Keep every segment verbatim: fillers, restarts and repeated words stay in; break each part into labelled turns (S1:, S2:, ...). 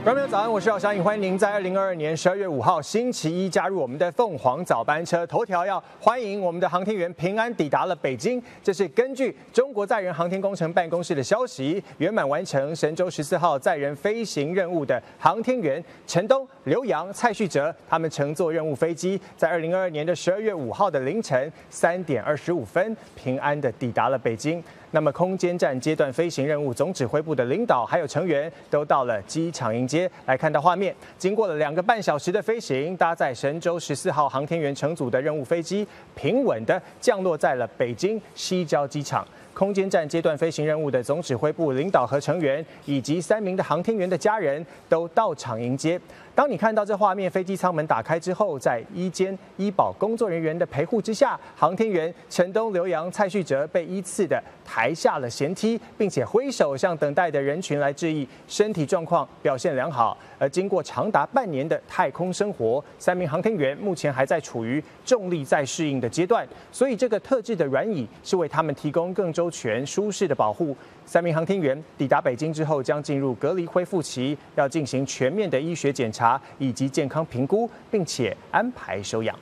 S1: 观众朋友早安，我是姚翔颖，欢迎您在二零二二年十二月五号星期一加入我们的凤凰早班车。头条要欢迎我们的航天员平安抵达了北京，这是根据中国载人航天工程办公室的消息，圆满完成神舟十四号载人飞行任务的航天员陈冬、刘洋、蔡旭哲，他们乘坐任务飞机，在二零二二年的十二月五号的凌晨三点二十五分，平安的抵达了北京。那么，空间站阶段飞行任务总指挥部的领导还有成员都到了机场迎接。来看到画面，经过了两个半小时的飞行，搭载神舟十四号航天员乘组的任务飞机，平稳的降落在了北京西郊机场。空间站阶段飞行任务的总指挥部领导和成员，以及三名的航天员的家人都到场迎接。当你看到这画面，飞机舱门打开之后，在医监医保工作人员的陪护之下，航天员陈冬、刘洋、蔡旭哲被依次的抬下了舷梯，并且挥手向等待的人群来致意，身体状况表现良好。而经过长达半年的太空生活，三名航天员目前还在处于重力再适应的阶段，所以这个特制的软椅是为他们提供更周全、舒适的保护。三名航天员抵达北京之后，将进入隔离恢复期，要进行全面的医学检查以及健康评估，并且安排收养。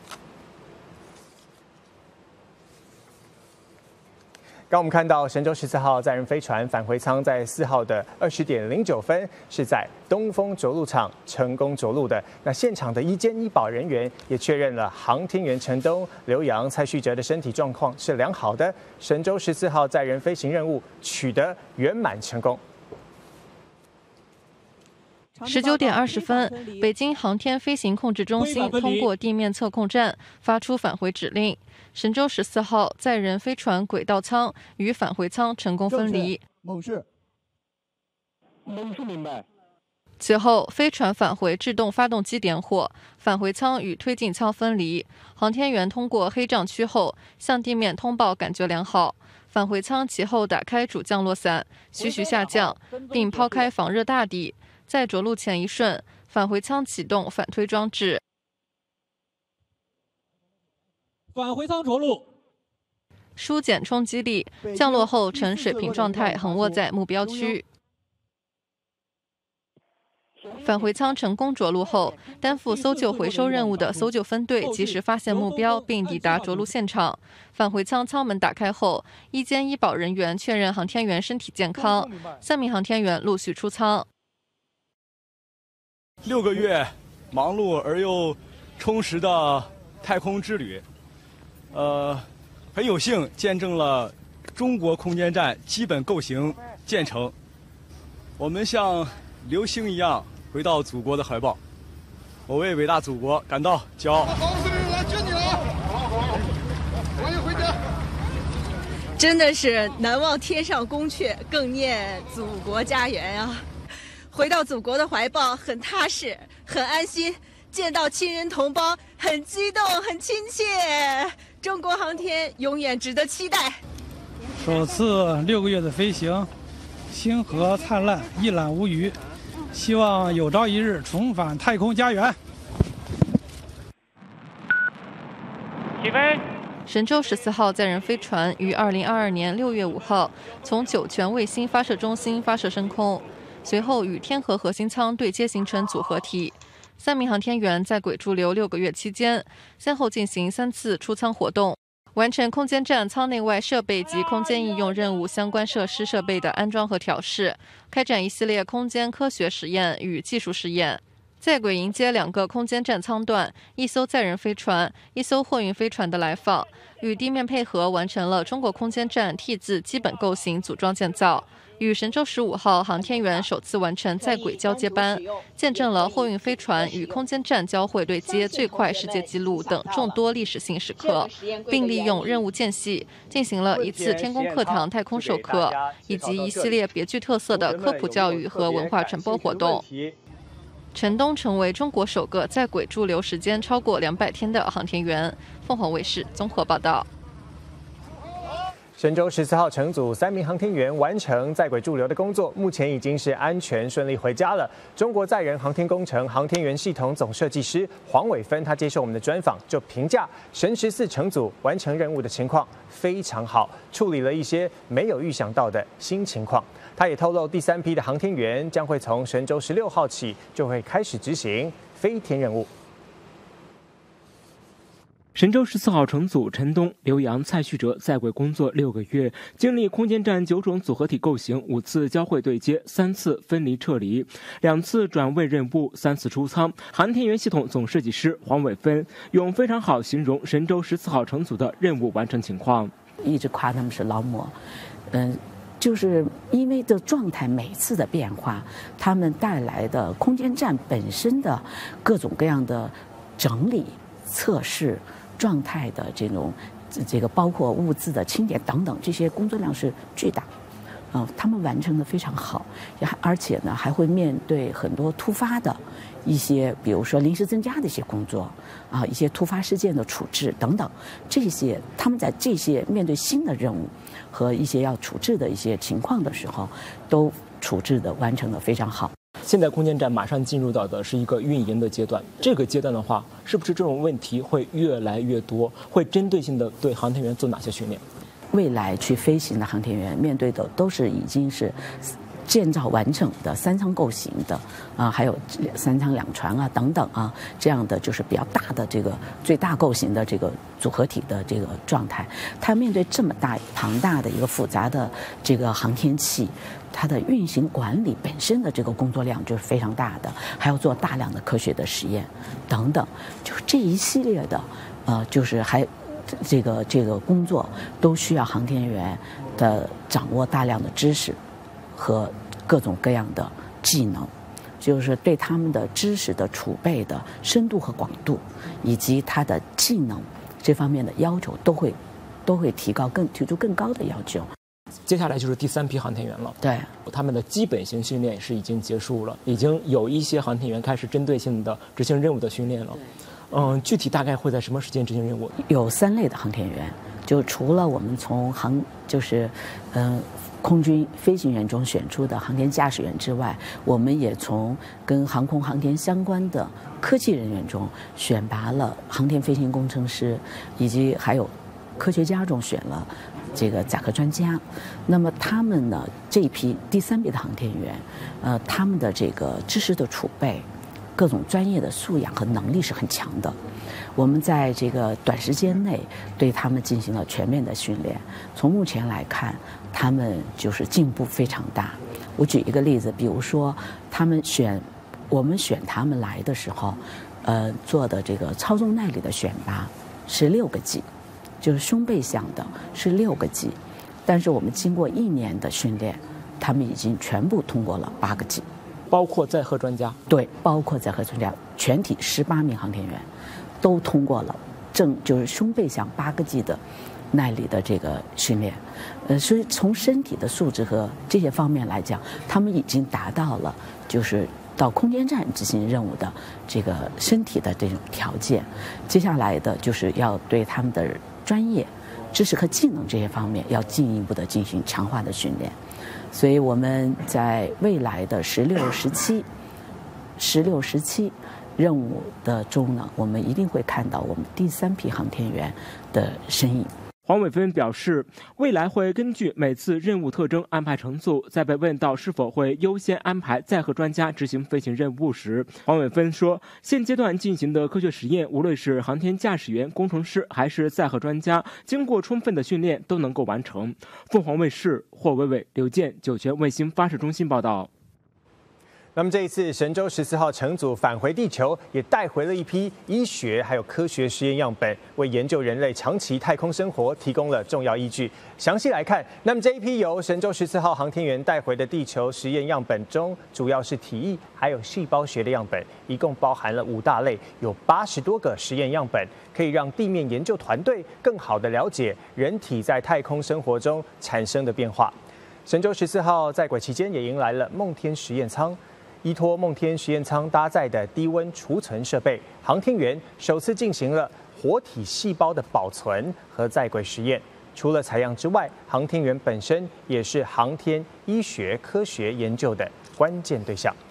S1: 刚我们看到神舟十四号载人飞船返回舱在四号的二十点零九分是在东风着陆场成功着陆的。那现场的医监医保人员也确认了航天员陈冬、刘洋、蔡旭哲的身体状况是良好的，神舟十四号载人飞行任务取得圆满成功。
S2: 十九点二十分，北京航天飞行控制中心通过地面测控站发出返回指令，神舟十四号载人飞船轨道舱与返回舱成功分离。
S3: 某市，某市明白。
S2: 随后，飞船返回制动发动机点火，返回舱与推进舱分离。航天员通过黑障区后，向地面通报感觉良好。返回舱其后打开主降落伞，徐徐下降，并抛开防热大底。在着陆前一瞬，返回舱启动反推装置。
S3: 返回舱着陆，
S2: 疏减冲击力，降落后呈水平状态横卧在目标区。返回舱成功着陆后，担负搜救回收任务的搜救分队及时发现目标并抵达着陆现场。返回舱舱门打开后，医监医保人员确认航天员身体健康，三名航天员陆续出舱。
S4: 六个月忙碌而又充实的太空之旅，呃，很有幸见证了中国空间站基本构型建成。我们像流星一样回到祖国的怀抱，我为伟大祖国感到骄傲。
S5: 好，孙女来接你了，好好，欢迎回家。
S6: 真的是难忘天上宫阙，更念祖国家园啊！回到祖国的怀抱，很踏实，很安心。见到亲人同胞，很激动，很亲切。中国航天永远值得期待。
S7: 首次六个月的飞行，星河灿烂，一览无余。希望有朝一日重返太空家园。
S2: 起飞。神舟十四号载人飞船于二零二二年六月五号从酒泉卫星发射中心发射升空。随后与天河核心舱对接形成组合体。三名航天员在轨驻留六个月期间，先后进行三次出舱活动，完成空间站舱内外设备及空间应用任务相关设施设备的安装和调试，开展一系列空间科学实验与技术试验。在轨迎接两个空间站舱段、一艘载人飞船、一艘货运飞船的来访，与地面配合完成了中国空间站 T 字基本构型组装建造。与神舟十五号航天员首次完成在轨交接班，见证了货运飞船与空间站交会对接最快世界纪录等众多历史性时刻，并利用任务间隙进行了一次天宫课堂太空授课，以及一系列别具特色的科普教育和文化传播活动。陈冬成为中国首个在轨驻留时间超过两百天的航天员。凤凰卫视综合报道。
S1: 神舟十四号乘组三名航天员完成在轨驻留的工作，目前已经是安全顺利回家了。中国载人航天工程航天员系统总设计师黄伟芬，他接受我们的专访，就评价神十四乘组完成任务的情况非常好，处理了一些没有预想到的新情况。 他也透露，第三批的航天员将会从神舟十六号起就会开始执行飞天任务。
S8: 神舟十四号乘组陈冬、刘洋、蔡旭哲在轨工作六个月，经历空间站九种组合体构型、五次交会对接、三次分离撤离、两次转位任务、三次出舱。航天员系统总设计师黄伟芬用非常好形容神舟十四号乘组的任务完成情况，
S9: 一直夸他们是劳模，嗯。就是因为这状态每次的变化，他们带来的空间站本身的各种各样的整理、测试状态的这种，这个包括物资的清点等等，这些工作量是巨大。嗯，他们完成的非常好，而且呢还会面对很多突发的一些，比如说临时增加的一些工作啊，一些突发事件的处置等等，这些他们在这些面对新的任务和一些要处置的一些情况的时候，都处置的完成的非常好。
S8: 现在空间站马上进入到的是一个运营的阶段，这个阶段的话，是不是这种问题会越来越多？会针对性的对航天员做哪些训练？
S9: 未来去飞行的航天员面对的都是已经是建造完整的三舱构型的啊，还有三舱两船啊等等啊，这样的就是比较大的这个最大构型的这个组合体的这个状态。它面对这么大庞大的一个复杂的这个航天器，它的运行管理本身的这个工作量就是非常大的，还要做大量的科学的实验等等，就是这一系列的呃，就是还。这个这个工作都需要航天员的掌握大量的知识和各种各样的技能，就是对他们的知识的储备的深度和广度，以及他的技能这方面的要求都会都会提高更提出更高的要求。
S8: 接下来就是第三批航天员了，
S9: 对，
S8: 他们的基本型训练是已经结束了，已经有一些航天员开始针对性的执行任务的训练了。嗯，具体大概会在什么时间执行任务？
S9: 有三类的航天员，就除了我们从航就是嗯、呃、空军飞行员中选出的航天驾驶员之外，我们也从跟航空航天相关的科技人员中选拔了航天飞行工程师，以及还有科学家中选了这个载荷专家。那么他们呢，这一批第三批的航天员，呃，他们的这个知识的储备。各种专业的素养和能力是很强的，我们在这个短时间内对他们进行了全面的训练。从目前来看，他们就是进步非常大。我举一个例子，比如说他们选我们选他们来的时候，呃，做的这个操纵耐力的选拔是六个 G， 就是胸背向的是六个 G， 但是我们经过一年的训练，他们已经全部通过了八个 G。
S8: 包括载荷专家，
S9: 对，包括载荷专家，全体十八名航天员都通过了正就是胸背向八个 G 的耐力的这个训练，呃，所以从身体的素质和这些方面来讲，他们已经达到了就是到空间站执行任务的这个身体的这种条件。接下来的就是要对他们的专业知识和技能这些方面要进一步的进行强化的训练。所以我们在未来的十六、十七、十六、十七任务的中呢，我们一定会看到我们第三批航天员的身影。
S8: 黄伟芬表示，未来会根据每次任务特征安排乘组。在被问到是否会优先安排载荷专家执行飞行任务时，黄伟芬说，现阶段进行的科学实验，无论是航天驾驶员、工程师还是载荷专家，经过充分的训练都能够完成。凤凰卫视霍伟伟、刘健酒泉卫星发射中心报道。
S1: 那么这一次神舟十四号乘组返回地球，也带回了一批医学还有科学实验样本，为研究人类长期太空生活提供了重要依据。详细来看，那么这一批由神舟十四号航天员带回的地球实验样本中，主要是体液还有细胞学的样本，一共包含了五大类，有八十多个实验样本，可以让地面研究团队更好地了解人体在太空生活中产生的变化。神舟十四号在轨期间，也迎来了梦天实验舱。依托梦天实验舱搭载的低温储存设备，航天员首次进行了活体细胞的保存和在轨实验。除了采样之外，航天员本身也是航天医学科学研究的关键对象。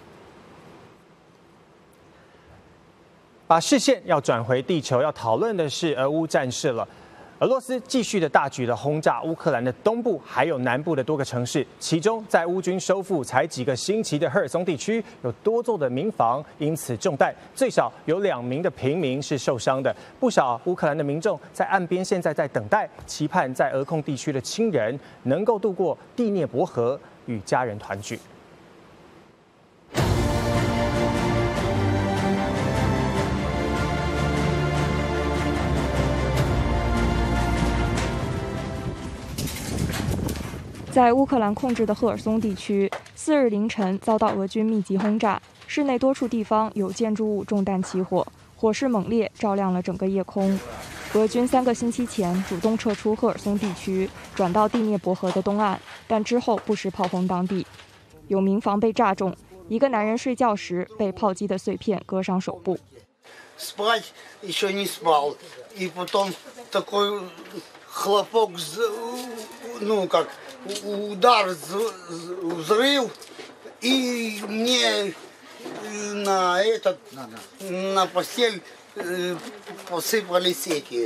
S1: 把视线要转回地球，要讨论的是俄乌战事了。 俄罗斯继续的大举的轰炸乌克兰的东部还有南部的多个城市，其中在乌军收复才几个星期的赫尔松地区，有多座的民房因此中弹，最少有两名的平民是受伤的。不少乌克兰的民众在岸边现在在等待，期盼在俄控地区的亲人能够渡过第聂伯河，与家人团聚。
S10: 在乌克兰控制的赫尔松地区，四日凌晨遭到俄军密集轰炸，市内多处地方有建筑物中弹起火，火势猛烈，照亮了整个夜空。俄军三个星期前主动撤出赫尔松地区，转到第聂伯河的东岸，但之后不时炮轰当地，有民房被炸中，一个男人睡觉时被炮击的碎片割伤手部。
S11: Спать еще не спал, и потом такой хлопок, ну как удар, взрыв, и мне на этот, на постель посыпались эти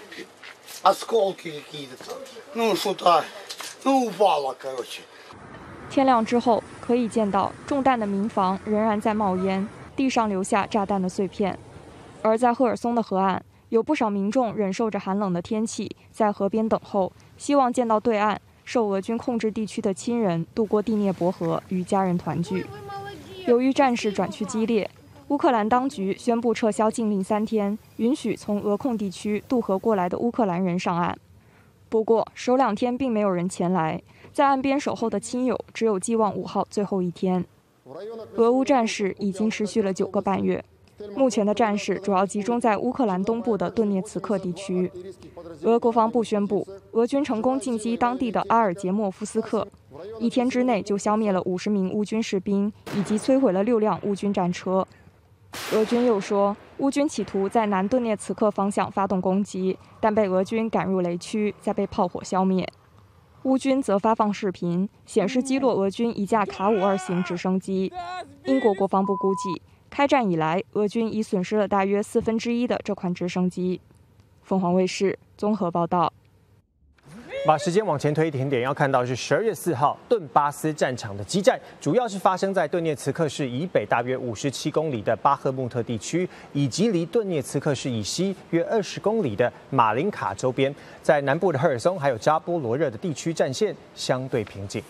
S11: осколки какие-то, ну что-то, ну упало, короче.
S10: 天亮之后，可以见到中弹的民房仍然在冒烟，地上留下炸弹的碎片。而在赫尔松的河岸，有不少民众忍受着寒冷的天气，在河边等候，希望见到对岸受俄军控制地区的亲人渡过第聂伯河，与家人团聚。由于战事转趋激烈，乌克兰当局宣布撤销禁令三天，允许从俄控地区渡河过来的乌克兰人上岸。不过，首两天并没有人前来，在岸边守候的亲友只有寄望五号最后一天。俄乌战事已经持续了九个半月。目前的战事主要集中在乌克兰东部的顿涅茨克地区。俄国防部宣布，俄军成功进击当地的阿尔杰莫夫斯克，一天之内就消灭了五十名乌军士兵，以及摧毁了六辆乌军战车。俄军又说，乌军企图在南顿涅茨克方向发动攻击，但被俄军赶入雷区，再被炮火消灭。乌军则发放视频，显示击落俄军一架卡五二型直升机。英国国防部估计，开战以来，俄军已损失了大约四分之一的这款直升机。凤凰卫视综合报道。
S1: 把时间往前推一点点，要看到是十二月四号顿巴斯战场的激战，主要是发生在顿涅茨克市以北大约五十七公里的巴赫穆特地区，以及离顿涅茨克市以西约二十公里的马林卡周边。在南部的赫尔松还有扎波罗热的地区战线相对平静。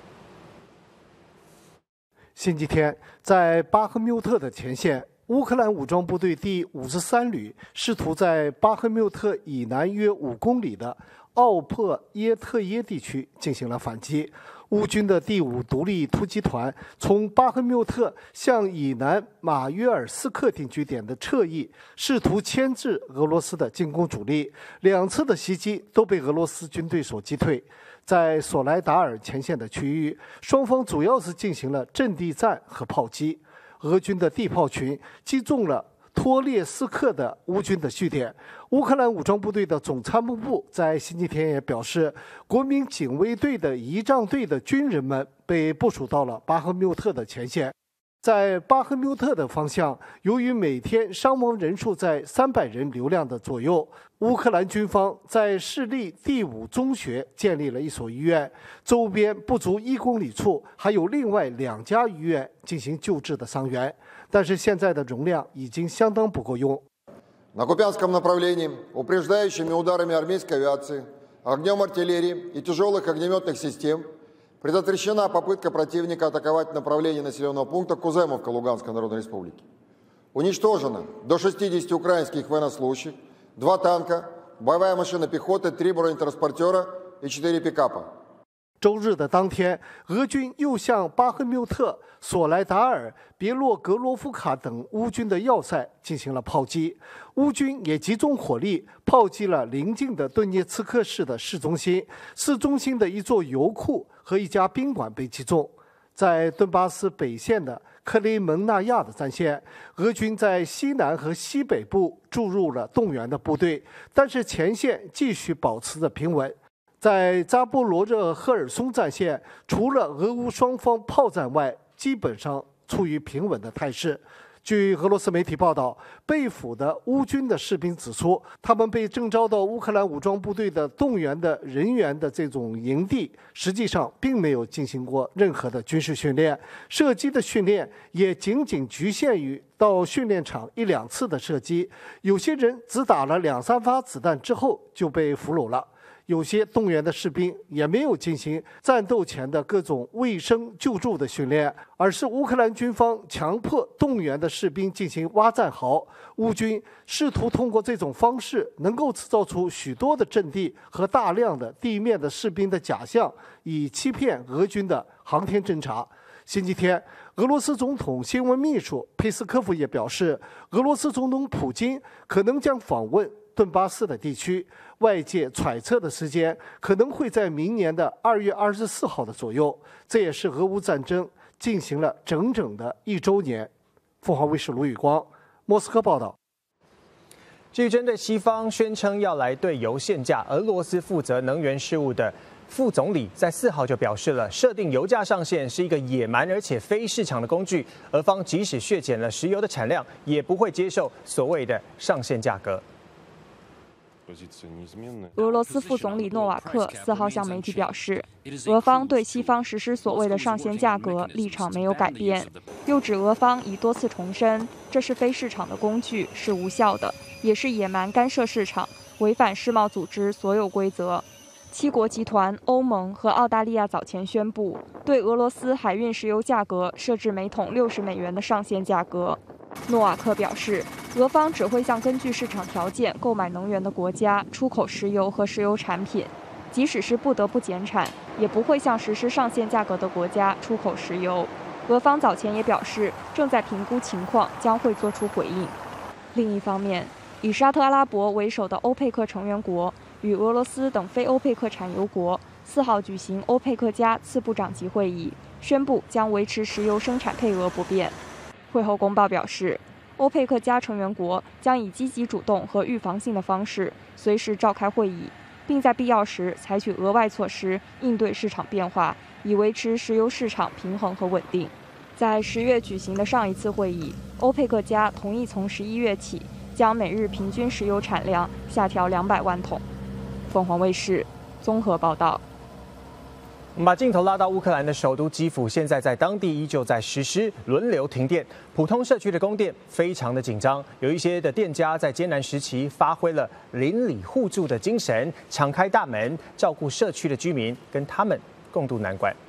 S12: 星期天，在巴赫穆特的前线，乌克兰武装部队第五十三旅试图在巴赫穆特以南约五公里的奥珀耶特耶地区进行了反击。乌军的第五独立突击团从巴赫穆特向以南马约尔斯克定居点的侧翼，试图牵制俄罗斯的进攻主力。两次的袭击都被俄罗斯军队所击退。在索莱达尔前线的区域，双方主要是进行了阵地战和炮击。俄军的地炮群击中了托列斯克的乌军的据点。乌克兰武装部队的总参谋部在星期天也表示，国民警卫队的仪仗队的军人们被部署到了巴赫穆特的前线。在巴赫穆特的方向，由于每天伤亡人数在三百人流量的左右，乌克兰军方在市立第五中学建立了一所医院，周边不足一公里处还有另外两家医院进行救治的伤员，但是现在的容量已经相当不够用。
S13: На Купянском направлении упреждающими ударами армейской авиации, огнем артиллерии и тяжелых огнеметных систем предотвращена попытка противника атаковать направление населенного пункта Куземовка Луганской Народной Республики. Уничтожено до шестидесяти украинских военнослужащих, два танка, боевая машина пехоты, три бронетранспортера и четыре пикапа.
S12: 周日的当天，俄军又向巴赫穆特、索莱达尔、别洛格罗夫卡等乌军的要塞进行了炮击。乌军也集中火力炮击了邻近的顿涅茨克市的市中心，市中心的一座油库和一家宾馆被击中。在顿巴斯北线的克雷蒙纳亚的战线，俄军在西南和西北部注入了动员的部队，但是前线继续保持着平稳。在扎波罗热赫尔松战线，除了俄乌双方炮战外，基本上处于平稳的态势。 据俄罗斯媒体报道，被俘的乌军的士兵指出，他们被征召到乌克兰武装部队的动员的人员的这种营地，实际上并没有进行过任何的军事训练，射击的训练也仅仅局限于到训练场一两次的射击，有些人只打了两三发子弹之后就被俘虏了。有些动员的士兵也没有进行战斗前的各种卫生救助的训练，而是乌克兰军方强迫动员的士兵进行挖战壕。乌军试图通过这种方式能够制造出许多的阵地和大量的地面的士兵的假象，以欺骗俄军的航天侦察。星期天，俄罗斯总统新闻秘书佩斯科夫也表示，俄罗斯总统普京可能将访问顿巴斯的地区，外界揣测的时间可能会在明年的二月二十四号的左右。这也是俄乌战争进行了整整的一周年。凤凰卫视卢宇光，莫斯科报道。
S1: 至于针对西方宣称要来对油限价，俄罗斯负责能源事务的副总理在四号就表示了，设定油价上限是一个野蛮而且非市场的工具，俄方即使削减了石油的产量，也不会接受所谓的上限价格。
S10: 俄罗斯副总理诺瓦克四号向媒体表示，俄方对西方实施所谓的上限价格立场没有改变，又指俄方已多次重申，这是非市场的工具，是无效的，也是野蛮干涉市场，违反世贸组织所有规则。七国集团、欧盟和澳大利亚早前宣布，对俄罗斯海运石油价格设置每桶六十美元的上限价格。诺瓦克表示，俄方只会向根据市场条件购买能源的国家出口石油和石油产品，即使是不得不减产，也不会向实施上限价格的国家出口石油。俄方早前也表示，正在评估情况，将会做出回应。另一方面，以沙特阿拉伯为首的欧佩克成员国与俄罗斯等非欧佩克产油国四号举行欧佩克加次部长级会议，宣布将维持石油生产配额不变。会后公报表示，欧佩克加成员国将以积极主动和预防性的方式随时召开会议，并在必要时采取额外措施应对市场变化，以维持石油市场平衡和稳定。在十月举行的上一次会议，欧佩克加同意从十一月起将每日平均石油产量下调两百万桶。凤凰卫视综合报道。
S1: 我们把镜头拉到乌克兰的首都基辅，现在在当地依旧在实施轮流停电，普通社区的供电非常的紧张，有一些的店家在艰难时期发挥了邻里互助的精神，敞开大门照顾社区的居民，跟他们共度难关。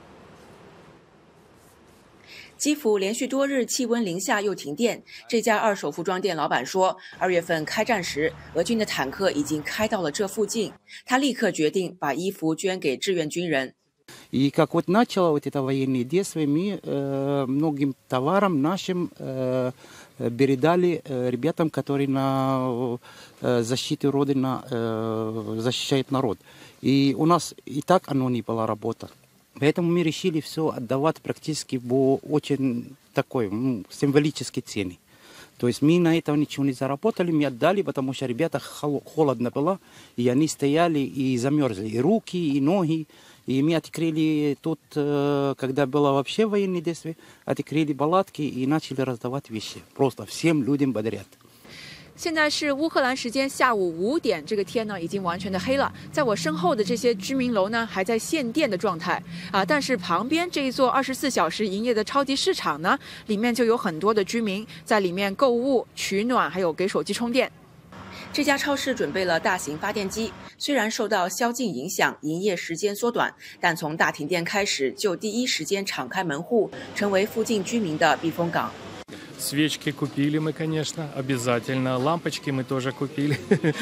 S14: 基辅连续多日气温零下又停电，这家二手服装店老板说，二月份开战时，俄军的坦克已经开到了这附近，他立刻决定把衣服捐给志愿军人。
S15: И как вот начало вот это военные действия, мы э, многим товарам нашим э, передали э, ребятам, которые на э, защите Родины э, защищают народ. И у нас и так оно не была работа. Поэтому мы решили все отдавать практически по очень такой ну, символической цене. То есть мы на этом ничего не заработали, мы отдали, потому что ребята холодно было, и они стояли и замерзли, и руки, и ноги. И мы открыли тут, когда было вообще военные действия, открыли палатки и начали раздавать вещи. Просто всем людям подряд.
S16: 现在是乌克兰时间下午五点，这个天呢已经完全的黑了。在我身后的这些居民楼呢，还在限电的状态啊。但是旁边这一座二十四小时营业的超级市场呢，里面就有很多的居民在里面购物、取暖，还有给手机充电。
S14: 这家超市准备了大型发电机，虽然受到宵禁影响，营业时间缩短，但从大停电开始就第一时间敞开门户，成为附近居民的避风港。
S17: Свечки купили мы, конечно, обязательно. Лампочки мы тоже купили.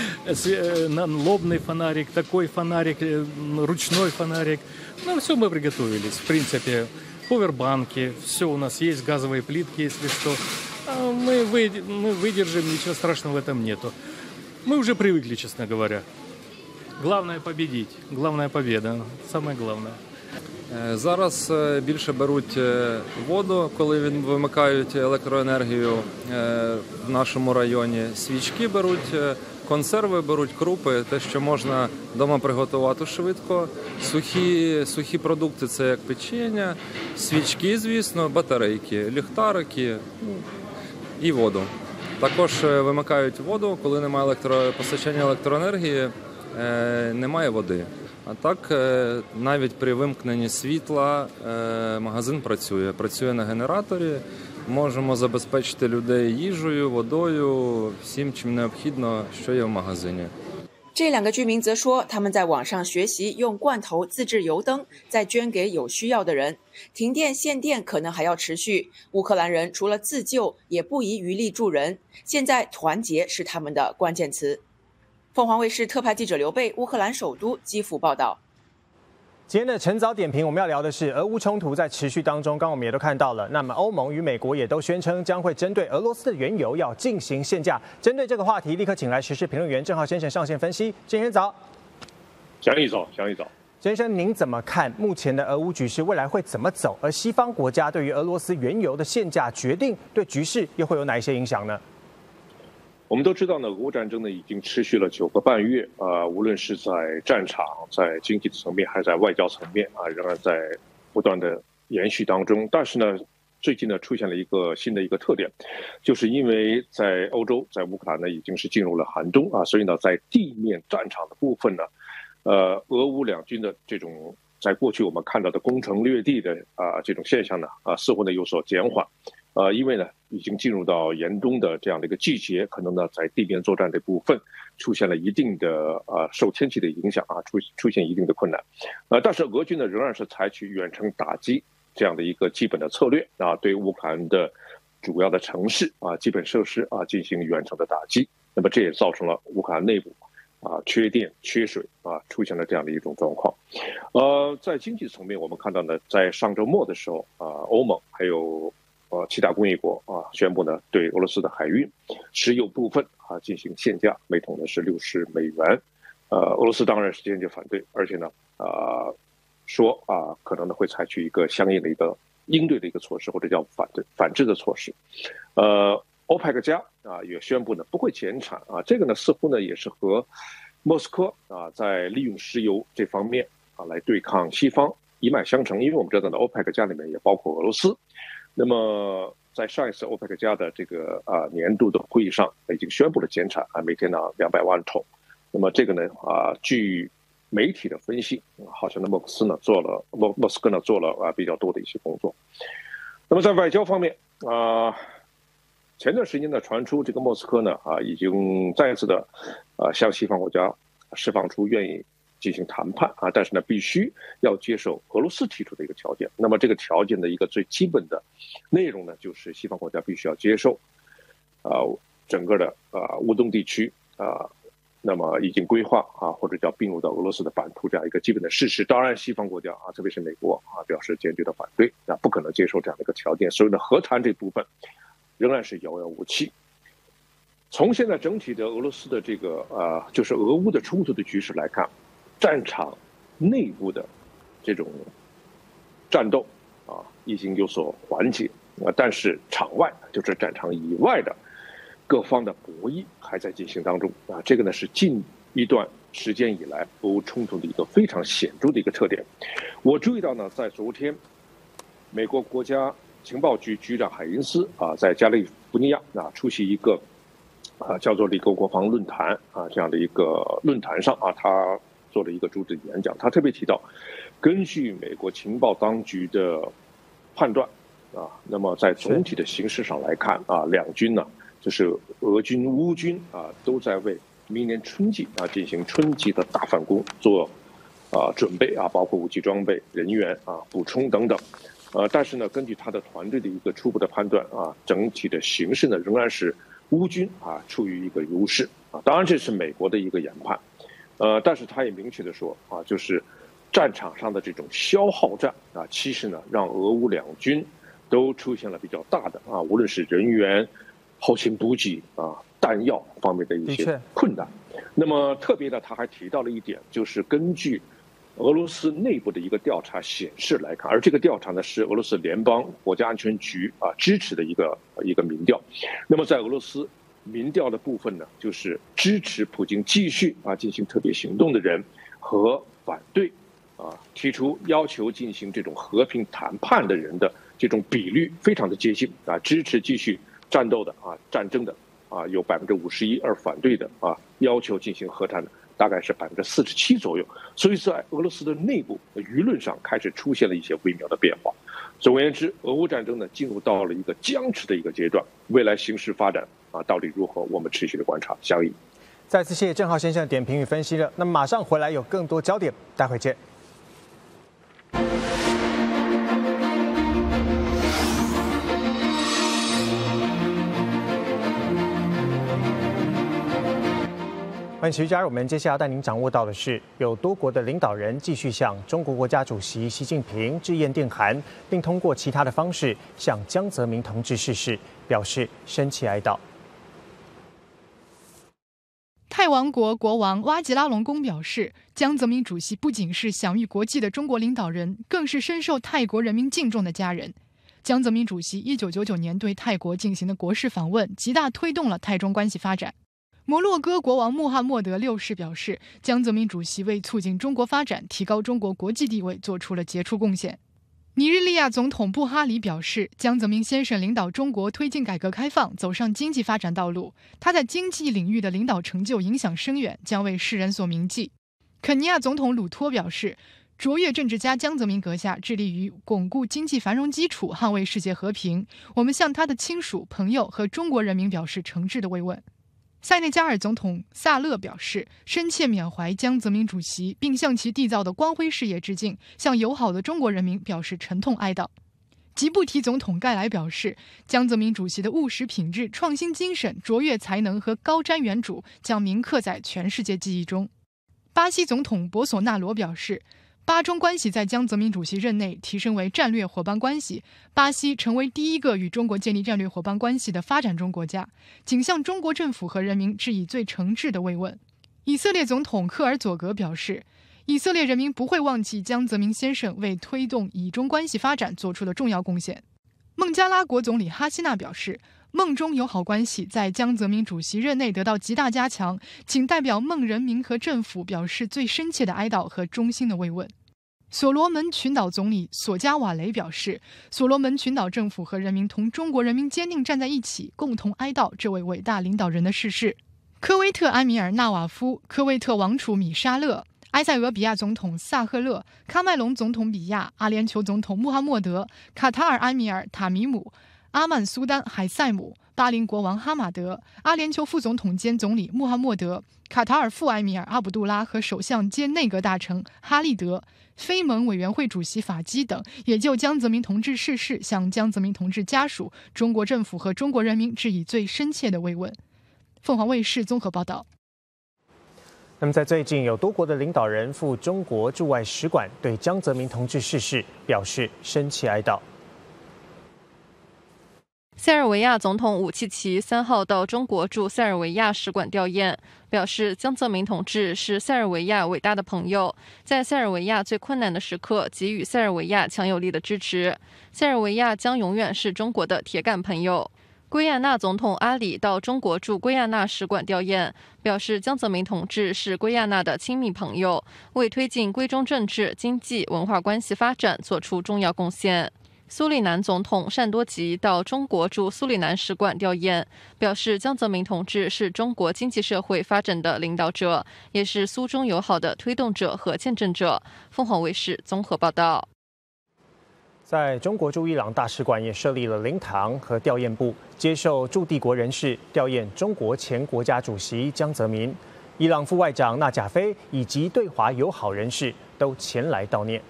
S17: Лобный фонарик, такой фонарик, ручной фонарик. Ну, все мы приготовились. В принципе, повербанки, все у нас есть, газовые плитки, если что. Мы, вы, мы выдержим, ничего страшного в этом нету. Мы уже привыкли, честно говоря. Главное победить, главная победа, самое главное.
S18: Зараз більше беруть воду, коли вимикають електроенергію в нашому районі. Свічки беруть, консерви беруть, крупи, те, що можна вдома приготувати швидко. Сухі, сухі продукти – це як печення, свічки, звісно, батарейки, ліхтарики. і воду. Також вимикають воду, коли немає електропостачання електроенергії, немає води. А так, навіть при вимкненні світла магазин працює. Працює на генераторі, можемо забезпечити людей їжею, водою, всім, чим необхідно, що є в магазині.
S14: 这两个居民则说，他们在网上学习用罐头自制油灯，再捐给有需要的人。停电限电可能还要持续，乌克兰人除了自救，也不遗余力助人。现在团结是他们的关键词。凤凰卫视特派记者刘贝，乌克兰首都基辅报道。
S1: 今天的晨早点评，我们要聊的是俄乌冲突在持续当中。刚刚我们也都看到了，那么欧盟与美国也都宣称将会针对俄罗斯的原油要进行限价。针对这个话题，立刻请来时事评论员郑浩先生上线分析。郑先生早，
S19: 祥宇早，祥宇早。
S1: 先生，您怎么看目前的俄乌局势未来会怎么走？而西方国家对于俄罗斯原油的限价决定，对局势又会有哪一些影响呢？
S19: 我们都知道呢，俄乌战争呢已经持续了九个半月啊、呃，无论是在战场、在经济层面，还是在外交层面啊，仍然在不断的延续当中。但是呢，最近呢出现了一个新的一个特点，就是因为在欧洲，在乌克兰呢已经是进入了寒冬啊，所以呢，在地面战场的部分呢，呃，俄乌两军的这种在过去我们看到的攻城略地的啊、呃、这种现象呢啊，似乎呢有所减缓。呃，因为呢，已经进入到严冬的这样的一个季节，可能呢，在地面作战的部分出现了一定的呃受天气的影响啊，出出现一定的困难。呃，但是俄军呢，仍然是采取远程打击这样的一个基本的策略啊，对乌克兰的主要的城市啊、基本设施啊进行远程的打击。那么这也造成了乌克兰内部啊缺电、缺水啊，出现了这样的一种状况。呃，在经济层面，我们看到呢，在上周末的时候啊，欧盟还有呃，其他工业国啊宣布呢，对俄罗斯的海运石油部分啊进行限价，每桶呢是六十美元。呃，俄罗斯当然是坚决反对，而且呢，呃，说啊可能呢会采取一个相应的一个应对的一个措施，或者叫反对反制的措施。呃，欧佩克加啊也宣布呢不会减产啊，这个呢似乎呢也是和莫斯科啊在利用石油这方面啊来对抗西方一脉相承，因为我们知道呢，欧佩克加里面也包括俄罗斯。那么，在上一次欧佩克加的这个啊、呃、年度的会议上，已经宣布了减产啊，每天呢两百万桶。那么这个呢啊，据媒体的分析，好像呢莫斯呢做了莫莫斯科呢做了啊比较多的一些工作。那么在外交方面啊，前段时间呢传出这个莫斯科呢啊已经再次的啊向西方国家释放出愿意进行谈判啊，但是呢，必须要接受俄罗斯提出的一个条件。那么这个条件的一个最基本的内容呢，就是西方国家必须要接受，啊、呃，整个的啊、呃、乌东地区啊、呃，那么已经规划啊，或者叫并入到俄罗斯的版图这样一个基本的事实。当然，西方国家啊，特别是美国啊，表示坚决的反对，啊，不可能接受这样的一个条件。所以呢，和谈这部分仍然是遥遥无期。从现在整体的俄罗斯的这个啊、呃，就是俄乌的冲突的局势来看。战场内部的这种战斗啊，已经有所缓解啊，但是场外就是战场以外的各方的博弈还在进行当中啊。这个呢是近一段时间以来俄乌冲突的一个非常显著的一个特点。我注意到呢，在昨天，美国国家情报局局长海因斯啊，在加利福尼亚啊出席一个啊叫做“里格国防论坛”啊这样的一个论坛上啊，他做了一个主旨演讲，他特别提到，根据美国情报当局的判断啊，那么在总体的形势上来看啊，两军呢，就是俄军、乌军啊，都在为明年春季啊进行春季的大反攻做啊准备啊，包括武器装备、人员啊补充等等。呃，但是呢，根据他的团队的一个初步的判断啊，整体的形势呢仍然是乌军啊处于一个优势啊。当然，这是美国的一个研判。呃，但是他也明确的说啊，就是战场上的这种消耗战啊，其实呢，让俄乌两军都出现了比较大的啊，无论是人员、后勤补给啊、弹药方面的一些困难。那么特别的，他还提到了一点，就是根据俄罗斯内部的一个调查显示来看，而这个调查呢是俄罗斯联邦国家安全局啊支持的一个一个民调。那么在俄罗斯民调的部分呢，就是支持普京继续啊进行特别行动的人和反对啊提出要求进行这种和平谈判的人的这种比率非常的接近啊，支持继续战斗的啊战争的啊有百分之五十一，而反对的啊要求进行和谈的大概是百分之四十七左右。所以在俄罗斯的内部舆论上开始出现了一些微妙的变化。总而言之，俄乌战争呢进入到了一个僵持的一个阶段，未来形势发展啊到底如何，我们持续的观察。相依。
S1: 再次谢谢郑浩先生的点评与分析了。那么马上回来有更多焦点，待会见。欢迎持续加入我们。接下来带您掌握到的是，有多国的领导人继续向中国国家主席习近平致唁电函，并通过其他的方式向江泽民同志逝世表示深切哀悼。
S20: 泰王国国王哇吉拉隆功表示，江泽民主席不仅是享誉国际的中国领导人，更是深受泰国人民敬重的家人。江泽民主席一九九九年对泰国进行的国事访问，极大推动了泰中关系发展。摩洛哥国王穆罕默德六世表示，江泽民主席为促进中国发展、提高中国国际地位做出了杰出贡献。尼日利亚总统布哈里表示，江泽民先生领导中国推进改革开放，走上经济发展道路，他在经济领域的领导成就影响深远，将为世人所铭记。肯尼亚总统鲁托表示，卓越政治家江泽民阁下致力于巩固经济繁荣基础，捍卫世界和平。我们向他的亲属、朋友和中国人民表示诚挚的慰问。塞内加尔总统萨勒表示，深切缅怀江泽民主席，并向其缔造的光辉事业致敬，向友好的中国人民表示沉痛哀悼。吉布提总统盖莱表示，江泽民主席的务实品质、创新精神、卓越才能和高瞻远瞩将铭刻在全世界记忆中。巴西总统博索纳罗表示，巴中关系在江泽民主席任内提升为战略伙伴关系，巴西成为第一个与中国建立战略伙伴关系的发展中国家，仅向中国政府和人民致以最诚挚的慰问。以色列总统克尔佐格表示，以色列人民不会忘记江泽民先生为推动以中关系发展做出的重要贡献。孟加拉国总理哈希纳表示，孟中友好关系在江泽民主席任内得到极大加强，仅代表孟人民和政府表示最深切的哀悼和衷心的慰问。所罗门群岛总理索加瓦雷表示，所罗门群岛政府和人民同中国人民坚定站在一起，共同哀悼这位伟大领导人的逝世。科威特埃米尔纳瓦夫、科威特王储米沙勒、埃塞俄比亚总统萨赫勒、喀麦隆总统比亚、阿联酋总统穆罕默德、卡塔尔埃米尔塔米姆、阿曼苏丹海塞姆、巴林国王哈马德、阿联酋副总统兼总理穆罕默德、卡塔尔副埃米尔阿卜杜拉和首相兼内阁大臣哈利德、非盟委员会主席法基等，也就江泽民同志逝世向江泽民同志家属、中国政府和中国人民致以最深切的慰问。凤凰卫视综合报道。
S1: 那么在最近，有多国的领导人赴中国驻外使馆，对江泽民同志逝世表示深切哀悼。
S2: 塞尔维亚总统武契奇三号到中国驻塞尔维亚使馆吊唁，表示江泽民同志是塞尔维亚伟大的朋友，在塞尔维亚最困难的时刻给予塞尔维亚强有力的支持。塞尔维亚将永远是中国的铁杆朋友。圭亚那总统阿里到中国驻圭亚那使馆吊唁，表示江泽民同志是圭亚那的亲密朋友，为推进圭中政治、经济、文化关系发展做出重要贡献。苏里南总统善多吉到中国驻苏里南使馆吊唁，表示江泽民同志是中国经济社会发展的领导者，也是苏中友好的推动者和见证者。凤凰卫视综合报道。
S1: 在中国驻伊朗大使馆也设立了灵堂和吊唁部，接受驻地国人士吊唁中国前国家主席江泽民。伊朗副外长纳贾菲以及对华友好人士都前来悼念。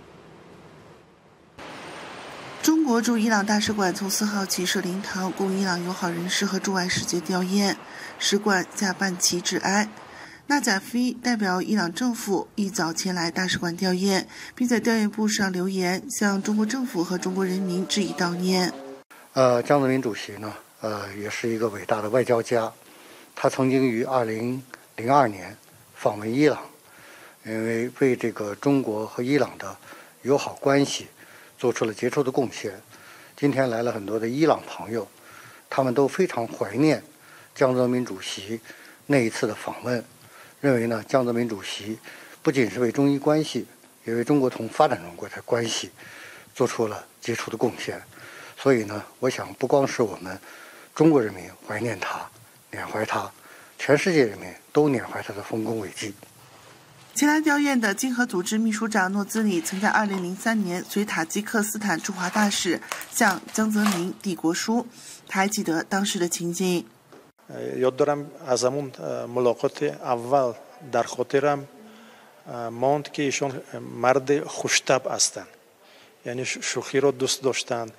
S21: 中国驻伊朗大使馆从四号起设灵堂，供伊朗友好人士和驻外使节吊唁。使馆下半旗致哀。纳贾菲代表伊朗政府一早前来大使馆吊唁，并在吊唁簿上留言，向中国政府和中国人民致以悼念。
S22: 呃，江泽民主席呢，呃，也是一个伟大的外交家。他曾经于二零零二年访问伊朗，因为为这个中国和伊朗的友好关系做出了杰出的贡献。今天来了很多的伊朗朋友，他们都非常怀念江泽民主席那一次的访问，认为呢，江泽民主席不仅是为中伊关系，也为中国同发展中国家关系做出了杰出的贡献。所以呢，我想不光是我们中国人民怀念他，缅怀他，全世界人民都缅怀他的丰功伟绩。
S21: 前来吊唁的经合组织秘书长诺兹里曾在二零零三年随塔吉克斯坦驻华大使向江泽民递国书，他还记得当时的情景。
S3: یاد دارم از همون ملاقات اول در خاطرم ماند که ایشون مرد خوش‌طبع هستند، یعنی شوخی را دوست داشتند،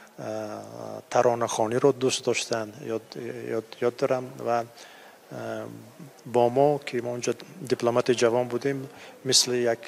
S3: ترانه‌خوانی را دوست داشتند. یاد یاد یاد دارم و با ما که ما اونجا دیپلمات جوان بودیم مثل یک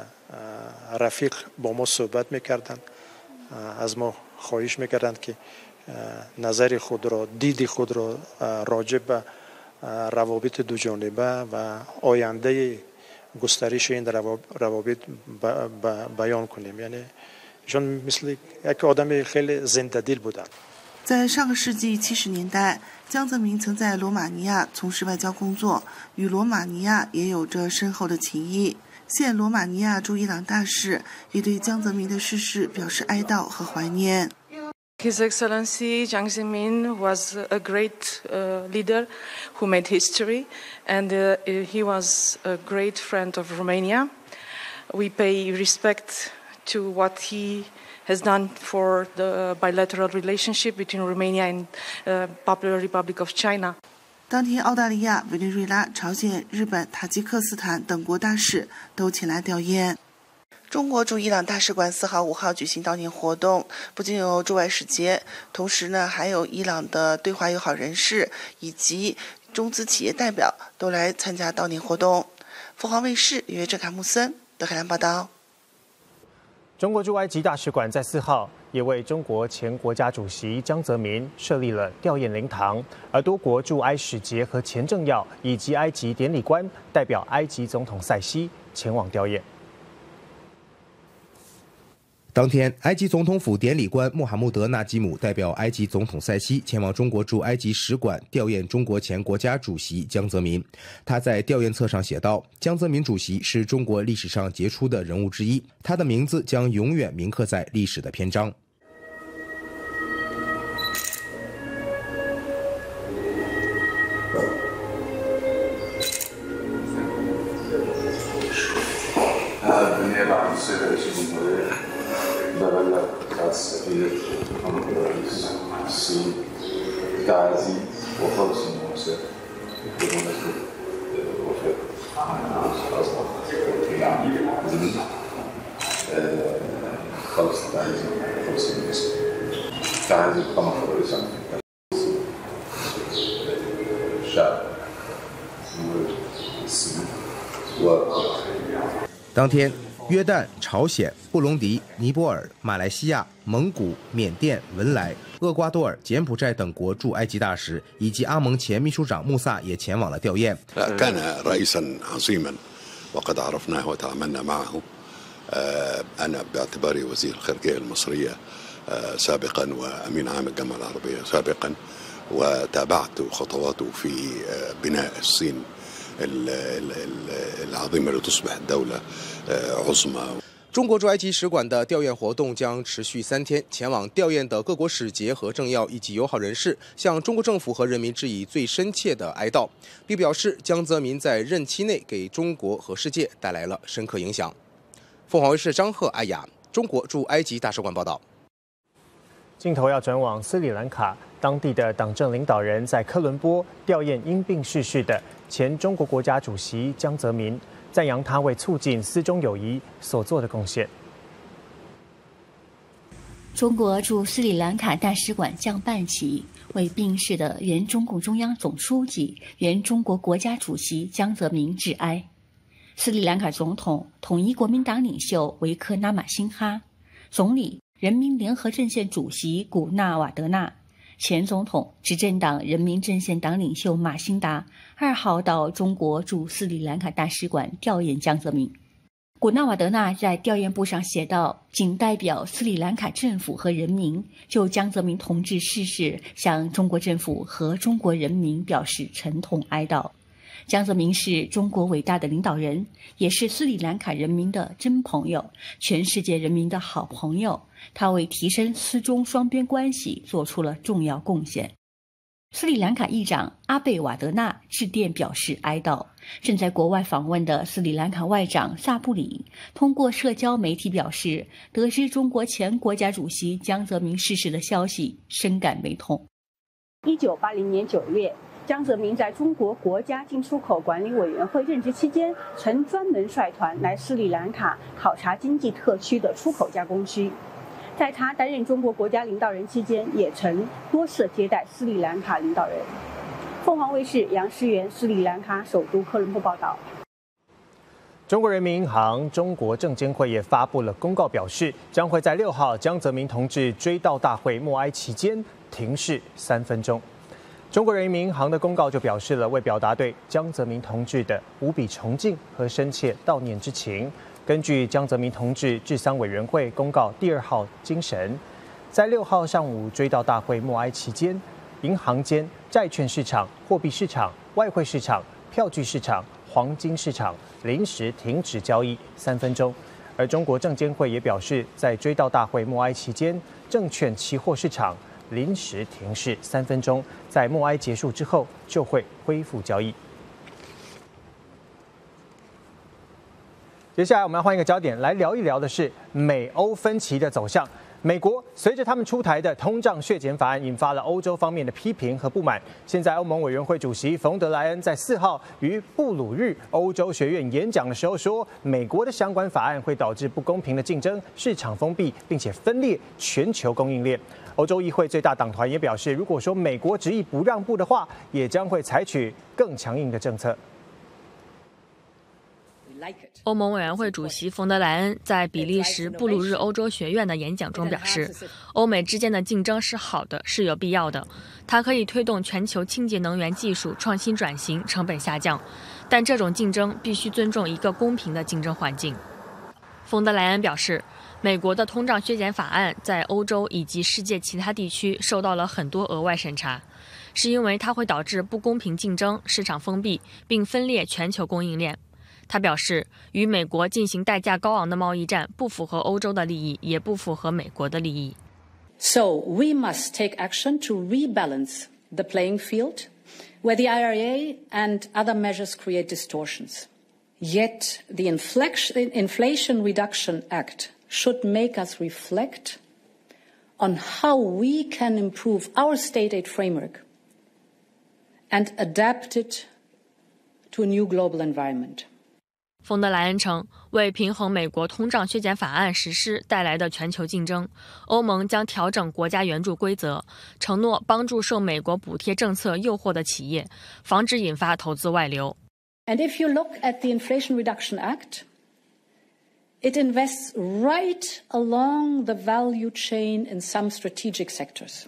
S3: رفیق با ما صحبت میکردند، از ما خواهش میکردند که نظر خود را، دید خود را راجع به روابط دو جانبه و آینده گسترش این روابط بیان کنیم. یعنی ایشون مثل یک آدم خیلی زنده دل بودند.
S21: 在上个世纪七十年代，江泽民曾在罗马尼亚从事外交工作，与罗马尼亚也有着深厚的情谊。现罗马尼亚驻伊朗大使也对江泽民的逝世表示哀悼和怀念。
S4: His Excellency Jiang Zemin was a great uh, leader who made history, and uh, he was a great friend of Romania. We pay respect to what he has done for the bilateral relationship between Romania and uh, Popular Republic of China.
S21: 当天，澳大利亚、委内瑞拉、朝鲜、日本、塔吉克斯坦等国大使都前来吊唁。中国驻伊朗大使馆四号、五号举行悼念活动，不仅有驻外使节，同时呢，还有伊朗的对华友好人士以及中资企业代表都来参加悼念活动。凤凰卫视约郑卡穆森德黑兰报道。
S1: 中国驻埃及大使馆在四号也为中国前国家主席江泽民设立了吊唁灵堂，而多国驻埃使节和前政要以及埃及典礼官代表埃及总统塞西前往吊唁。
S23: 当天，埃及总统府典礼官穆罕默德·纳吉姆代表埃及总统塞西前往中国驻埃及使馆吊唁中国前国家主席江泽民。他在吊唁册上写道：“江泽民主席是中国历史上杰出的人物之一，他的名字将永远铭刻在历史的篇章。”
S24: ببلغ سعادة السفير محمد الرئيس السيد تعازي وخلص المواساة بمناسبة وفاة أصبح زميل خلص التعازي وخلص المواساة تعازي قام الرئيس عن الشعب والسيد و
S23: 当天，约旦、朝鲜、布隆迪、尼泊尔、马来西亚、蒙古、缅甸、文莱、厄瓜多尔、柬埔寨等国驻埃及大使以及阿盟前秘书长穆萨也前往了吊唁。
S25: كان رئيسا عظيما وقد عرفناه وتعاملنا معه. أنا باعتباري وزير الخارجية المصرية سابقا وأمين عام الجامعة العربية سابقا وتابعت خطواته في بناء الصين العظيمة لتصبح دولة عظمى。
S23: 中国驻埃及使馆的吊唁活动将持续三天，前往吊唁的各国使节和政要以及友好人士向中国政府和人民致以最深切的哀悼，并表示江泽民在任期内给中国和世界带来了深刻影响。凤凰卫视张赫、艾雅，中国驻埃及大使馆报道。
S1: 镜头要转往斯里兰卡，当地的党政领导人在科伦坡吊唁因病逝世的前中国国家主席江泽民，赞扬他为促进丝中友谊所做的贡献。
S26: 中国驻斯里兰卡大使馆降半旗，为病逝的原中共中央总书记、原中国国家主席江泽民致哀。斯里兰卡总统、统一国民党领袖维克纳马辛哈，总理、人民联合阵线主席古纳瓦德纳，前总统、执政党人民阵线党领袖马辛达二号到中国驻斯里兰卡大使馆吊唁江泽民。古纳瓦德纳在吊唁簿上写道：“仅代表斯里兰卡政府和人民，就江泽民同志逝世向中国政府和中国人民表示沉痛哀悼。江泽民是中国伟大的领导人，也是斯里兰卡人民的真朋友，全世界人民的好朋友。他为提升斯中双边关系做出了重要贡献。” 斯里兰卡议长阿贝瓦德纳致电表示哀悼。正在国外访问的斯里兰卡外长萨布里通过社交媒体表示，得知中国前国家主席江泽民逝世的消息，深感悲痛。
S5: 一九八零年九月，江泽民在中国国家进出口管理委员会任职期间，曾专门率团来斯里兰卡考察经济特区的出口加工区。在他担任中国国家领导人期间，也曾多次接待斯里兰卡领导人。凤凰卫视杨诗媛斯里兰卡首都科伦坡报道。
S1: 中国人民银行、中国证监会也发布了公告，表示将会在六号江泽民同志追悼大会默哀期间停市三分钟。中国人民银行的公告就表示了，为表达对江泽民同志的无比崇敬和深切悼念之情，根据江泽民同志治丧委员会公告第二号精神，在六号上午追悼大会默哀期间，银行间、债券市场、货币市场、外汇市场、票据市场、黄金市场临时停止交易三分钟。而中国证监会也表示，在追悼大会默哀期间，证券期货市场临时停市三分钟，在默哀结束之后就会恢复交易。接下来我们要换一个焦点来聊一聊的是美欧分歧的走向。美国随着他们出台的通胀削减法案，引发了欧洲方面的批评和不满。现在欧盟委员会主席冯德莱恩在四号于布鲁日欧洲学院演讲的时候说，美国的相关法案会导致不公平的竞争、市场封闭，并且分裂全球供应链。欧洲议会最大党团也表示，如果说美国执意不让步的话，也将会采取更强硬的政策。
S6: 欧盟委员会主席冯德莱恩在比利时布鲁日欧洲学院的演讲中表示，欧美之间的竞争是好的，是有必要的，它可以推动全球清洁能源技术创新转型，成本下降，但这种竞争必须尊重一个公平的竞争环境。冯德莱恩表示，美国的通胀削减法案在欧洲以及世界其他地区受到了很多额外审查，是因为它会导致不公平竞争、市场封闭，并分裂全球供应链。他表示，与美国进行代价高昂的贸易战不符合欧洲的利益，也不符合美国的利益。
S7: So we must take action to rebalance the playing field, where the I R A and other measures create distortions. Yet the Inflation Reduction Act should make us reflect on how we can improve our state aid framework and adapt it to a new global environment.
S6: 冯德莱恩称，为平衡美国通胀削减法案实施带来的全球竞争，欧盟将调整国家援助规则，承诺帮助受美国补贴政策诱惑的企业，防止引发投资外流。
S7: And if you look at the Inflation Reduction Act, it invests right along the value chain in some strategic sectors.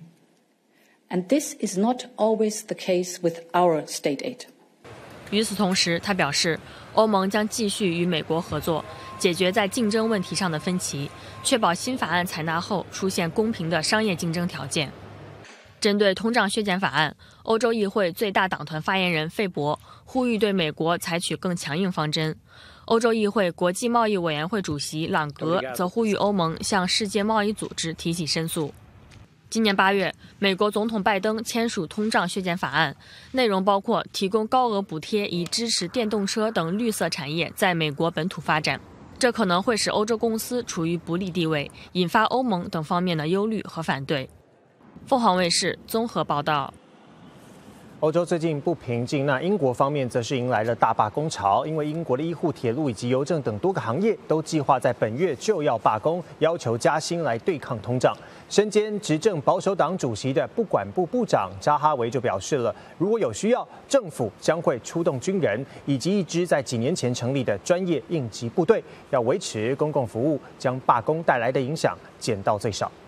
S7: And this is not always the case with our state aid.
S6: 与此同时，他表示，欧盟将继续与美国合作，解决在竞争问题上的分歧，确保新法案采纳后出现公平的商业竞争条件。针对通胀削减法案，欧洲议会最大党团发言人费伯呼吁对美国采取更强硬方针。欧洲议会国际贸易委员会主席朗格则呼吁欧盟向世界贸易组织提起申诉。今年八月，美国总统拜登签署通胀削减法案，内容包括提供高额补贴，以支持电动车等绿色产业在美国本土发展。这可能会使欧洲公司处于不利地位，引发欧盟等方面的忧虑和反对。凤凰卫视综合报道。
S1: 欧洲最近不平静，那英国方面则是迎来了大罢工潮，因为英国的医护、铁路以及邮政等多个行业都计划在本月就要罢工，要求加薪来对抗通胀。身兼执政保守党主席的不管部部长扎哈维就表示了，如果有需要，政府将会出动军人以及一支在几年前成立的专业应急部队，要维持公共服务，将罢工带来的影响减到最少。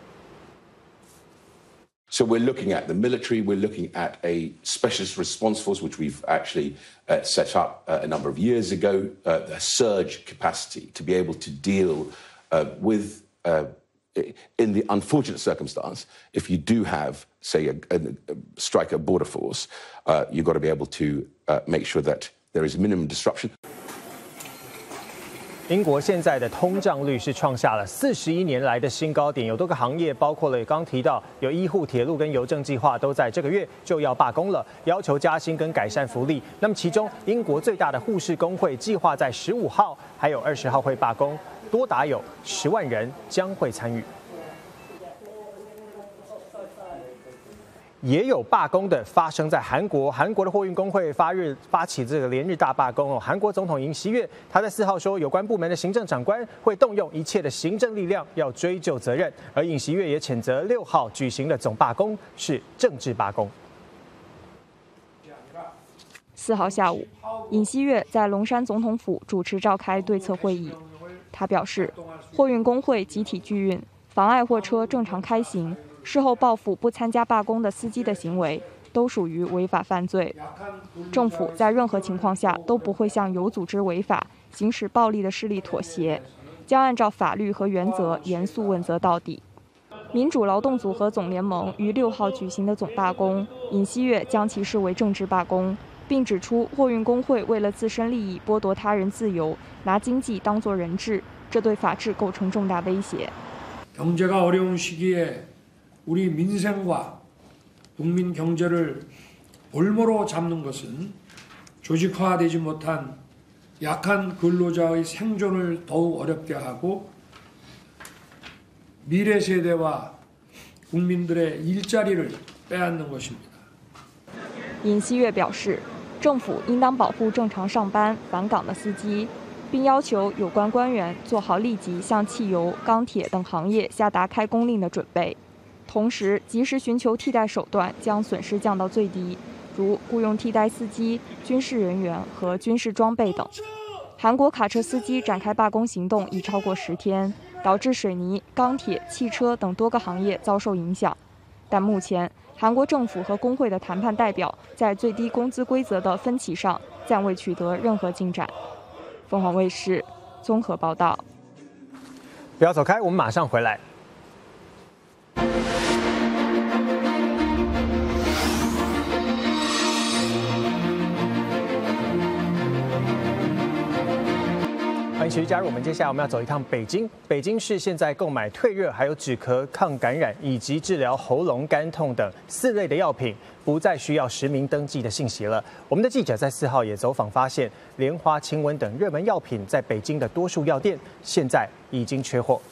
S24: So we're looking at the military, we're looking at a specialist response force, which we've actually uh, set up uh, a number of years ago, uh, a surge capacity to be able to deal uh, with, uh, in the unfortunate circumstance, if you do have, say, a, a, a strike a border force, uh, you've got to be able to uh, make sure that there is minimum disruption.
S1: 英国现在的通胀率是创下了四十一年来的新高点，有多个行业，包括了刚提到有医护、铁路跟邮政计划，都在这个月就要罢工了，要求加薪跟改善福利。那么其中，英国最大的护士工会计划在十五号还有二十号会罢工，多达有十万人将会参与。也有罢工的发生在韩国，韩国的货运工会发日发起这个连日大罢工哦。韩国总统尹锡悦他在四号说，有关部门的行政长官会动用一切的行政力量要追究责任，而尹锡悦也谴责六号举行的总罢工是政治罢工。
S8: 四号下午，尹锡悦在龙山总统府主持召开对策会议，他表示，货运工会集体拒运，妨碍货车正常开行。事后报复不参加罢工的司机的行为，都属于违法犯罪。政府在任何情况下都不会向有组织违法、行使暴力的势力妥协，将按照法律和原则严肃问责到底。民主劳动组合总联盟于六号举行的总罢工，尹锡悦将其视为政治罢工，并指出货运工会为了自身利益剥夺他人自由，拿经济当作人质，这对法治构成重大威胁。
S9: 경제가 어려운 시기에 우리 민생과 국민 경제를 볼모로 잡는 것은 조직화되지 못한 약한 근로자의 생존을 더욱 어렵게 하고 미래 세대와 국민들의 일자리를 빼앗는 것입니다.
S8: 尹锡悦表示，政府应当保护正常上班返岗的司机，并要求有关官员做好立即向汽油、钢铁等行业下达开工令的准备。 同时，及时寻求替代手段，将损失降到最低，如雇佣替代司机、军事人员和军事装备等。韩国卡车司机展开罢工行动已超过十天，导致水泥、钢铁、汽车等多个行业遭受影响。但目前，韩国政府和工会的谈判代表在最低工资规则的分歧上暂未取得任何进展。凤凰卫视综合报道。
S1: 不要走开，我们马上回来。 欢迎持续加入我们。接下来我们要走一趟北京。北京市现在购买退热、还有止咳、抗感染以及治疗喉咙干痛等四类的药品，不再需要实名登记的信息了。我们的记者在四号也走访发现，莲花清瘟等热门药品在北京的多数药店现在已经缺货。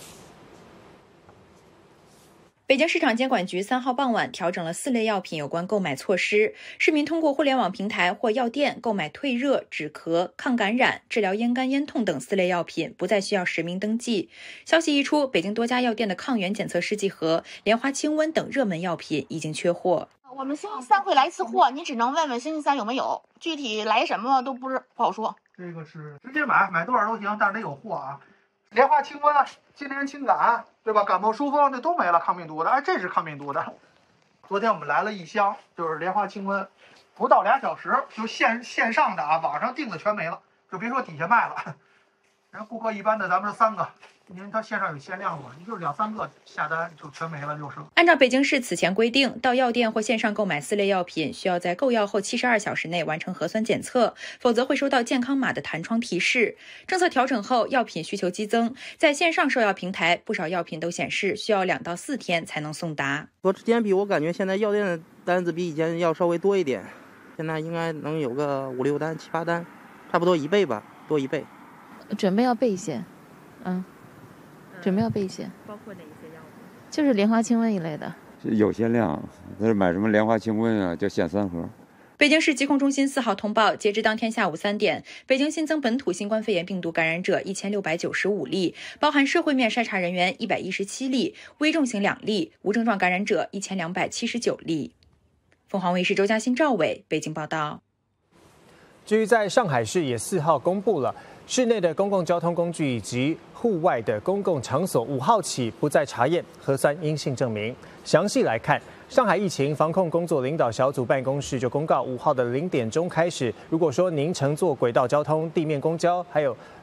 S10: 北京市场监管局三号傍晚调整了四类药品有关购买措施，市民通过互联网平台或药店购买退热、止咳、抗感染、治疗咽干咽痛等四类药品，不再需要实名登记。消息一出，北京多家药店的抗原检测试剂盒、莲花清瘟等热门药品已经缺货。
S11: 我们星期三会来一次货，你只能问问星期三有没有，具体来什么都不是不好说。
S12: 这个是直接买，买多少都行，但是得有货啊。莲花清瘟、金莲清感。 对吧？感冒疏风这都没了，抗病毒的，哎，这是抗病毒的。昨天我们来了一箱，就是莲花清瘟，不到俩小时就线线上的啊，网上订的全没了，就别说底下卖了。人顾客一般的咱们是三个，因为它线上有限量嘛，你就是两三个下单就全没了，就是。
S10: 按照北京市此前规定，到药店或线上购买四类药品，需要在购药后七十二小时内完成核酸检测，否则会收到健康码的弹窗提示。政策调整后，药品需求激增，在线上售药平台，不少药品都显示需要两到四天才能送达。
S13: 和之前比，我感觉现在药店的单子比以前要稍微多一点，现在应该能有个五六单、七八单，差不多一倍吧，多一倍。
S27: 准备要备一些，嗯，准备要备一些，
S10: 包括哪一些药物？
S27: 就是莲花清瘟一类的，
S28: 有限量。那是买什么莲花清瘟啊，就限三盒。
S10: 北京市疾控中心四号通报，截至当天下午三点，北京新增本土新冠肺炎病毒感染者一千六百九十五例，包含社会面筛查人员一百一十七例，危重型两例，无症状感染者一千两百七十九例。凤凰卫视周嘉欣、赵伟北京报道。
S1: 至于在上海市也四号公布了。 室内的公共交通工具以及户外的公共场所，五号起不再查验核酸阴性证明。详细来看，上海疫情防控工作领导小组办公室就公告，五号的零点钟开始，如果说您乘坐轨道交通、地面公交，还有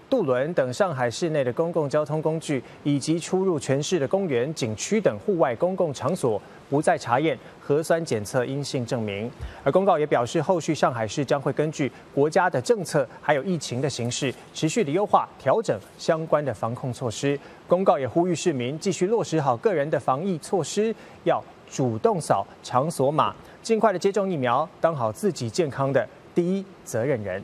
S1: 渡轮等上海市内的公共交通工具，以及出入全市的公园、景区等户外公共场所，不再查验核酸检测阴性证明。而公告也表示，后续上海市将会根据国家的政策还有疫情的形势，持续的优化调整相关的防控措施。公告也呼吁市民继续落实好个人的防疫措施，要主动扫场所码，尽快的接种疫苗，当好自己健康的第一责任人。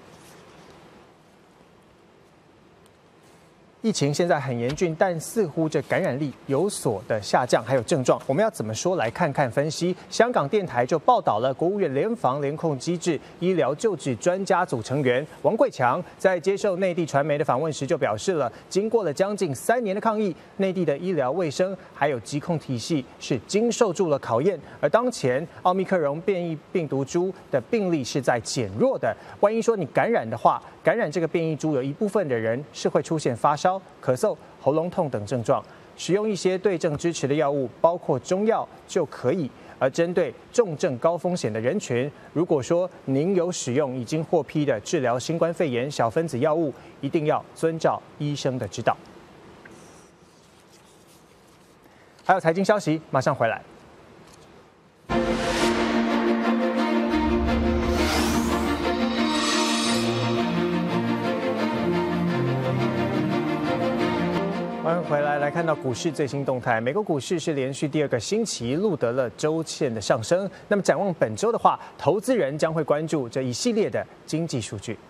S1: 疫情现在很严峻，但似乎这感染力有所的下降，还有症状，我们要怎么说？来看看分析。香港电台就报道了，国务院联防联控机制医疗救治专家组成员王贵强在接受内地传媒的访问时就表示了，经过了将近三年的抗疫，内地的医疗卫生还有疾控体系是经受住了考验，而当前奥密克戎变异病毒株的病例是在减弱的。万一说你感染的话，感染这个变异株有一部分的人是会出现发烧、咳嗽、喉咙痛等症状，使用一些对症支持的药物，包括中药就可以。而针对重症高风险的人群，如果说您有使用已经获批的治疗新冠肺炎小分子药物，一定要遵照医生的指导。还有财经消息，马上回来。欢迎回来，来看到股市最新动态。美国股市是连续第二个星期录得了周线的上升。那么展望本周的话，投资人将会关注这一系列的经济数据。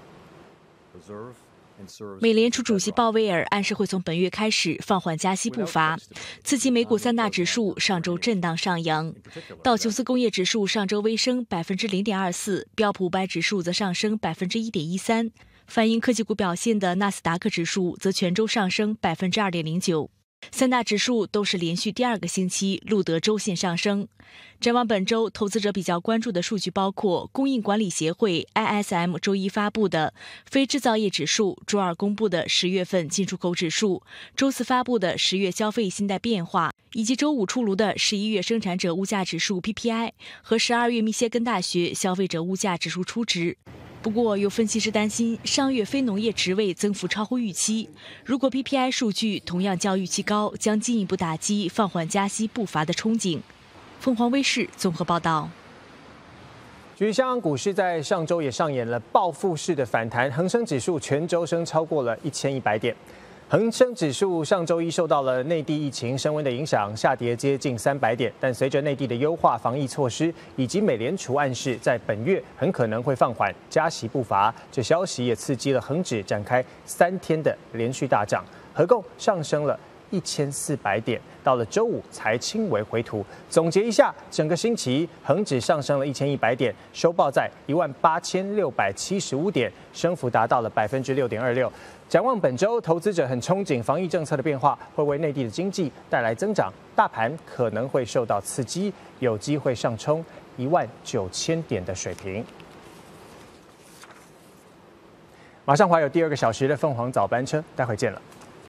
S2: 美联储主席鲍威尔暗示会从本月开始放缓加息步伐，刺激美股三大指数上周震荡上扬。道琼斯工业指数上周微升百分之零点二四，标普五百指数则上升百分之一点一三。反映科技股表现的纳斯达克指数则全周上升百分之二点零九，三大指数都是连续第二个星期录得周线上升。展望本周，投资者比较关注的数据包括供应管理协会 I S M 周一发布的非制造业指数，周二公布的十月份进出口指数，周四发布的十月消费信贷变化，以及周五出炉的十一月生产者物价指数 P P I 和十二月密歇根大学消费者物价指数初值。不过，有分析师担心上月非农业职位增幅超乎预期，如果 P P I 数据同样较预期高，将进一步打击放缓加息步伐的憧憬。凤凰卫视综合报道。
S1: 至于香港股市在上周也上演了报复式的反弹，恒生指数全周升超过了一千一百点。恒生指数上周一受到了内地疫情升温的影响，下跌接近三百点。但随着内地的优化防疫措施，以及美联储暗示在本月很可能会放缓加息步伐，这消息也刺激了恒指展开三天的连续大涨，合共上升了一千四百点，到了周五才轻微回吐。总结一下，整个星期恒指上升了一千一百点，收报在一万八千六百七十五点，升幅达到了百分之六点二六。展望本周，投资者很憧憬防疫政策的变化会为内地的经济带来增长，大盘可能会受到刺激，有机会上冲一万九千点的水平。马上还有第二个小时的凤凰早班车，待会见了。